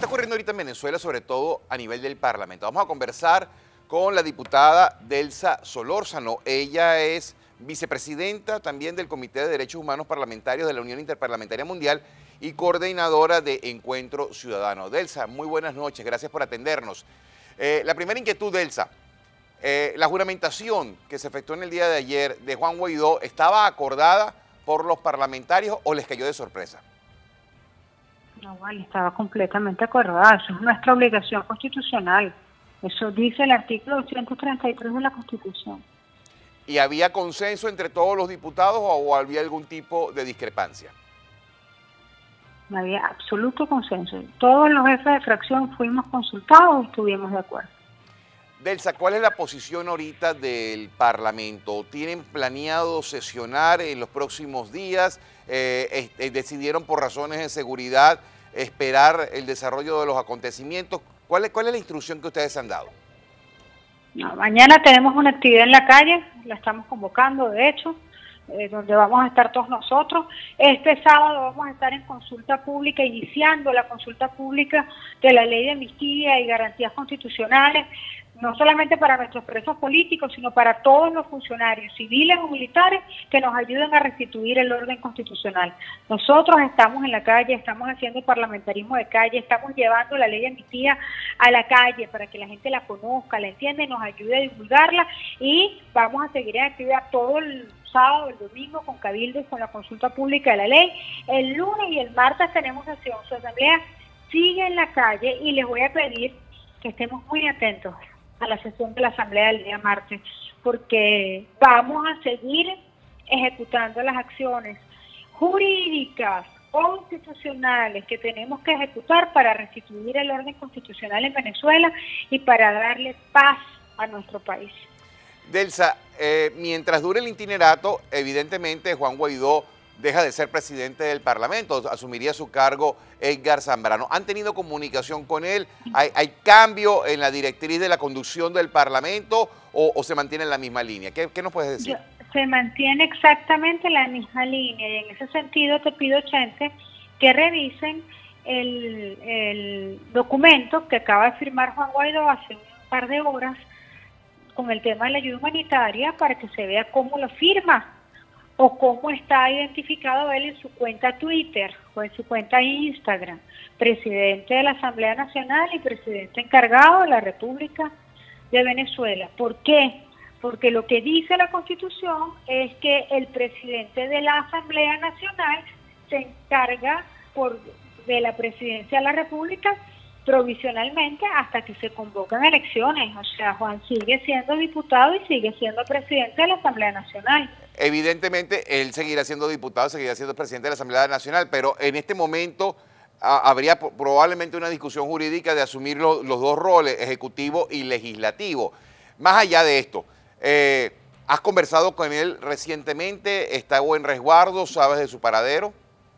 ocurriendo ahorita en Venezuela, sobre todo a nivel del Parlamento? Vamos a conversar con la diputada Delsa Solórzano. Ella es vicepresidenta también del Comité de Derechos Humanos Parlamentarios de la Unión Interparlamentaria Mundial y coordinadora de Encuentro Ciudadano. Delsa, muy buenas noches, gracias por atendernos. La primera inquietud, Delsa, la juramentación que se efectuó en el día de ayer de Juan Guaidó, ¿estaba acordada por los parlamentarios o les cayó de sorpresa? No, vale, estaba completamente acordada. Eso es nuestra obligación constitucional. Eso dice el artículo 233 de la Constitución. ¿Y había consenso entre todos los diputados o había algún tipo de discrepancia? No había absoluto consenso. Todos los jefes de fracción fuimos consultados y estuvimos de acuerdo. Delsa, ¿cuál es la posición ahorita del Parlamento? ¿Tienen planeado sesionar en los próximos días? ¿Decidieron por razones de seguridad esperar el desarrollo de los acontecimientos? ¿Cuál es la instrucción que ustedes han dado? No, mañana tenemos una actividad en la calle, la estamos convocando de hecho, donde vamos a estar todos nosotros. Este sábado vamos a estar en consulta pública, iniciando la consulta pública de la ley de amnistía y garantías constitucionales, no solamente para nuestros presos políticos, sino para todos los funcionarios civiles o militares que nos ayuden a restituir el orden constitucional. Nosotros estamos en la calle, estamos haciendo parlamentarismo de calle, estamos llevando la ley de amnistía a la calle para que la gente la conozca, la entienda y nos ayude a divulgarla, y vamos a seguir en actividad todo el sábado, el domingo con cabildos, con la consulta pública de la ley. El lunes y el martes tenemos sesión. Su asamblea sigue en la calle y les voy a pedir que estemos muy atentos a la sesión de la asamblea del día martes, porque vamos a seguir ejecutando las acciones jurídicas, constitucionales que tenemos que ejecutar para restituir el orden constitucional en Venezuela y para darle paz a nuestro país. Delsa, mientras dure el itinerato, evidentemente Juan Guaidó deja de ser presidente del Parlamento, asumiría su cargo Edgar Zambrano. ¿Han tenido comunicación con él? ¿Hay cambio en la directriz de la conducción del Parlamento o se mantiene en la misma línea? ¿Qué nos puedes decir? Se mantiene exactamente la misma línea, y en ese sentido te pido, Chente, que revisen el documento que acaba de firmar Juan Guaidó hace un par de horas con el tema de la ayuda humanitaria, para que se vea cómo lo firma o cómo está identificado él en su cuenta Twitter o en su cuenta Instagram, presidente de la Asamblea Nacional y presidente encargado de la República de Venezuela. ¿Por qué? Porque lo que dice la Constitución es que el presidente de la Asamblea Nacional se encarga de la presidencia de la República provisionalmente hasta que se convocan elecciones. O sea, Juan sigue siendo diputado y sigue siendo presidente de la Asamblea Nacional. Evidentemente, él seguirá siendo diputado, seguirá siendo presidente de la Asamblea Nacional, pero en este momento habría probablemente una discusión jurídica de asumir los dos roles, ejecutivo y legislativo. Más allá de esto, ¿has conversado con él recientemente? ¿Está en resguardo? ¿Sabes de su paradero?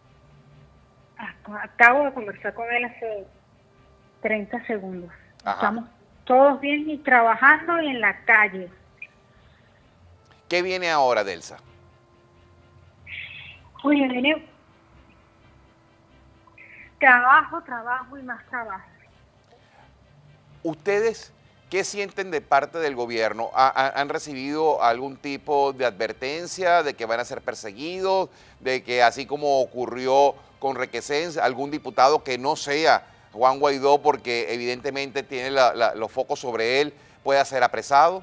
Acabo de conversar con él hace 30 segundos. Ajá. Estamos todos bien y trabajando y en la calle. ¿Qué viene ahora, Delsa? Oye, viene trabajo y más trabajo. ¿Ustedes qué sienten de parte del gobierno? ¿Han recibido algún tipo de advertencia de que van a ser perseguidos, de que así como ocurrió con Requesens, algún diputado que no sea Juan Guaidó, porque evidentemente tiene los focos sobre él, pueda ser apresado?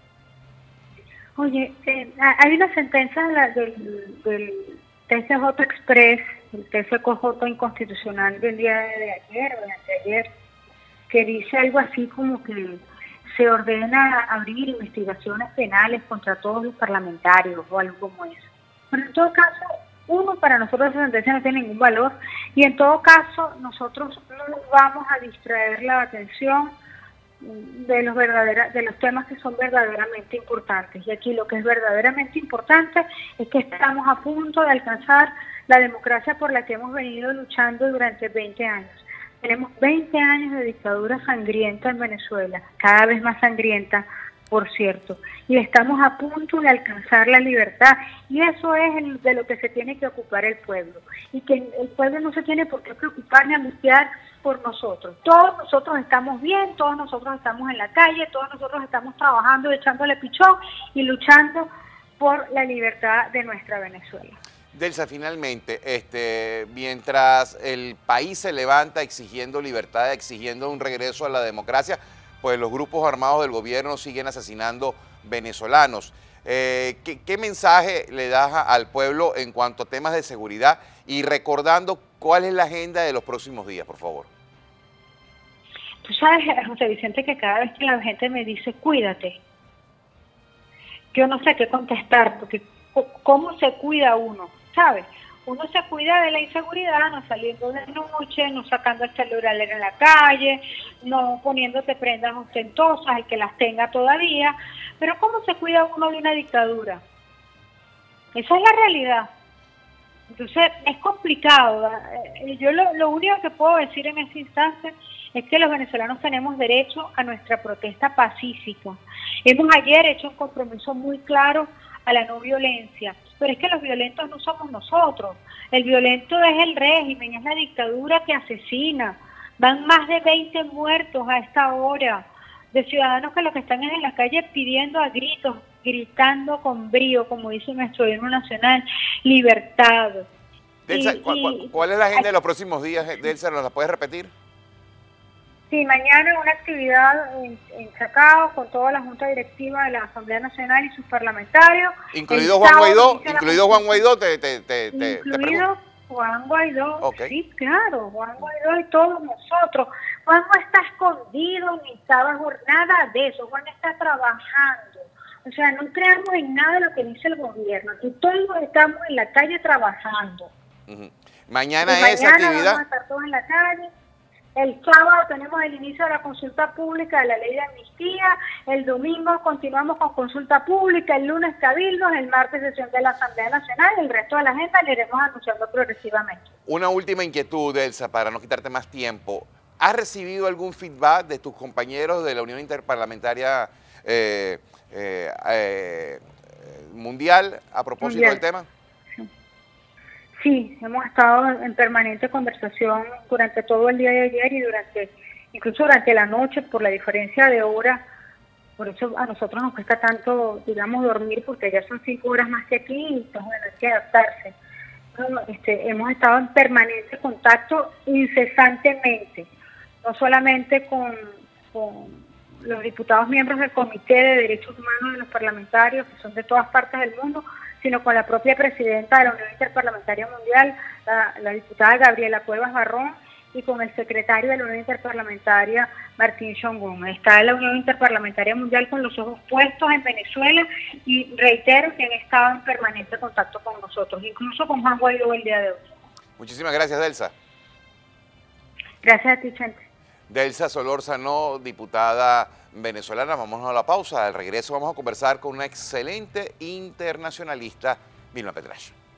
Oye, hay una sentencia del TCJ Express, el TCJ inconstitucional del día de ayer o de anteayer, que dice algo así como que se ordena abrir investigaciones penales contra todos los parlamentarios o algo como eso. Pero en todo caso, para nosotros esa sentencia no tiene ningún valor, y en todo caso nosotros no nos vamos a distraer la atención de los temas que son verdaderamente importantes. Y aquí lo que es verdaderamente importante es que estamos a punto de alcanzar la democracia por la que hemos venido luchando durante 20 años. Tenemos 20 años de dictadura sangrienta en Venezuela, cada vez más sangrienta, por cierto, y estamos a punto de alcanzar la libertad, y eso es de lo que se tiene que ocupar el pueblo, y que el pueblo no se tiene por qué preocupar ni angustiar por nosotros. Todos nosotros estamos bien, todos nosotros estamos en la calle, todos nosotros estamos trabajando, echándole pichón y luchando por la libertad de nuestra Venezuela. Delsa, finalmente, mientras el país se levanta exigiendo libertad, exigiendo un regreso a la democracia, pues los grupos armados del gobierno siguen asesinando venezolanos. ¿Qué mensaje le das al pueblo en cuanto a temas de seguridad y recordando cuál es la agenda de los próximos días, por favor? Tú sabes, José Vicente, que cada vez que la gente me dice cuídate, yo no sé qué contestar, porque ¿cómo se cuida uno? ¿Sabes? Uno se cuida de la inseguridad, no saliendo de noche, no sacando el celular en la calle, no poniéndote prendas ostentosas, el que las tenga todavía. Pero ¿cómo se cuida uno de una dictadura? Esa es la realidad. Entonces es complicado. Yo lo único que puedo decir en ese instante es que los venezolanos tenemos derecho a nuestra protesta pacífica. Hemos ayer hecho un compromiso muy claro a la no violencia, pero es que los violentos no somos nosotros. El violento es el régimen, es la dictadura que asesina. Van más de 20 muertos a esta hora de ciudadanos que lo que están es en la calle pidiendo a gritos, gritando con brío, como dice nuestro himno nacional, libertad. Delsa, ¿cuál es la agenda de los próximos días, Delsa? ¿Nos la puedes repetir? Sí, mañana una actividad en Chacao con toda la Junta Directiva de la Asamblea Nacional y sus parlamentarios. ¿Incluido Juan Guaidó? ¿Incluido Juan Guaidó? Incluido Juan Guaidó, okay. Sí, claro, Juan Guaidó y todos nosotros. Juan no está escondido ni está bajo nada de eso, Juan está trabajando. O sea, no creamos en nada de lo que dice el gobierno, aquí todos estamos en la calle trabajando. Mañana esa actividad. Vamos a estar todos en la calle. El sábado tenemos el inicio de la consulta pública de la ley de amnistía, el domingo continuamos con consulta pública, el lunes cabildos, el martes sesión de la Asamblea Nacional, el resto de la agenda le iremos anunciando progresivamente. Una última inquietud, Delsa, para no quitarte más tiempo. ¿Has recibido algún feedback de tus compañeros de la Unión Interparlamentaria Mundial a propósito del tema? Sí, hemos estado en permanente conversación durante todo el día de ayer y incluso durante la noche por la diferencia de hora. Por eso a nosotros nos cuesta tanto, digamos, dormir porque ya son 5 horas más que aquí y pues, bueno, hay que adaptarse. Hemos estado en permanente contacto incesantemente, no solamente con los diputados miembros del Comité de Derechos Humanos de los parlamentarios, que son de todas partes del mundo, sino con la propia presidenta de la Unión Interparlamentaria Mundial, la diputada Gabriela Cuevas Barrón, y con el secretario de la Unión Interparlamentaria, Martín Chongón. Está la Unión Interparlamentaria Mundial con los ojos puestos en Venezuela y reitero que han estado en permanente contacto con nosotros, incluso con Juan Guaidó el día de hoy. Muchísimas gracias, Delsa. Gracias a ti, Chente. Delsa Solórzano, diputada venezolana. Vámonos a la pausa. Al regreso vamos a conversar con una excelente internacionalista, Vilma Petrache.